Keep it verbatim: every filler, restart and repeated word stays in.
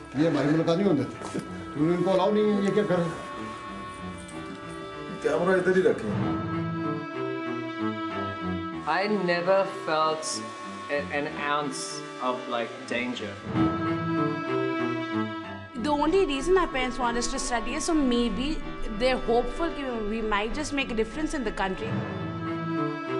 ये भाई मुलाकात नहीं होते तूने इनको अलाउ नहीं है ये क्या कर कैमरा इधर ही रखें I never felt a, an ounce of like danger. The only reason our parents want us to study is so maybe they're hopeful we might just make a difference in the country.